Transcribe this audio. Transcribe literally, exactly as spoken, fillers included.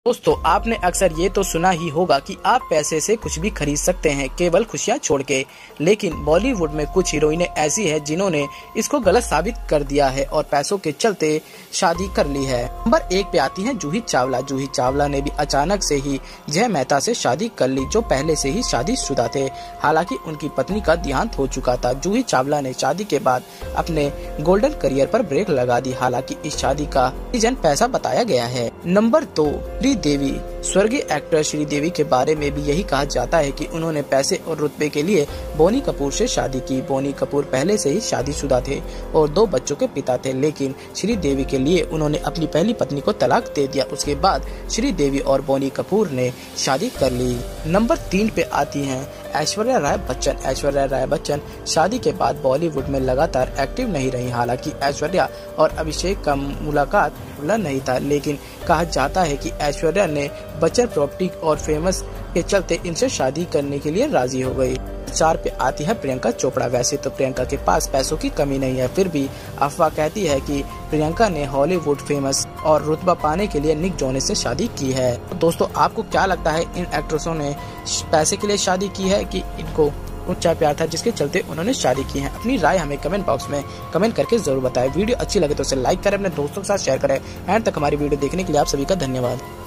दोस्तों, आपने अक्सर ये तो सुना ही होगा कि आप पैसे से कुछ भी खरीद सकते हैं केवल खुशियां छोड़ के। लेकिन बॉलीवुड में कुछ हीरोइनें ऐसी हैं जिन्होंने इसको गलत साबित कर दिया है और पैसों के चलते शादी कर ली है। नंबर एक पे आती हैं जूही चावला। जूही चावला ने भी अचानक से ही जय मेहता से शादी कर ली, जो पहले से ही शादीशुदा थे। हालांकि उनकी पत्नी का देहांत हो चुका था। जूही चावला ने शादी के बाद अपने गोल्डन करियर पर ब्रेक लगा दी। हालांकि इस शादी का रीजन पैसा बताया गया है। नंबर दो, देवी। स्वर्गीय एक्टर श्रीदेवी के बारे में भी यही कहा जाता है कि उन्होंने पैसे और रुतबे के लिए बोनी कपूर से शादी की। बोनी कपूर पहले से ही शादीशुदा थे और दो बच्चों के पिता थे, लेकिन श्रीदेवी के लिए उन्होंने अपनी पहली पत्नी को तलाक दे दिया। उसके बाद श्रीदेवी और बोनी कपूर ने शादी कर ली। नंबर तीन पे आती हैं ऐश्वर्या राय बच्चन। ऐश्वर्या राय बच्चन शादी के बाद बॉलीवुड में लगातार एक्टिव नहीं रही। हालांकि ऐश्वर्या और अभिषेक का मुलाकात खुला नहीं था, लेकिन कहा जाता है कि ऐश्वर्या ने बच्चन प्रॉपर्टी और फेमस के चलते इनसे शादी करने के लिए राजी हो गई। चार पे आती है प्रियंका चोपड़ा। वैसे तो प्रियंका के पास पैसों की कमी नहीं है, फिर भी अफवाह कहती है कि प्रियंका ने हॉलीवुड फेमस और रुतबा पाने के लिए निक जोनस से शादी की है। तो दोस्तों, आपको क्या लगता है, इन एक्ट्रेसों ने पैसे के लिए शादी की है कि इनको ऊंचा प्यार था जिसके चलते उन्होंने शादी की है? अपनी राय हमें कमेंट बॉक्स में कमेंट करके जरूर बताएं। वीडियो अच्छी लगे तो उसे लाइक करें, अपने दोस्तों के साथ शेयर करें। एंड तक हमारी वीडियो देखने के लिए आप सभी का धन्यवाद।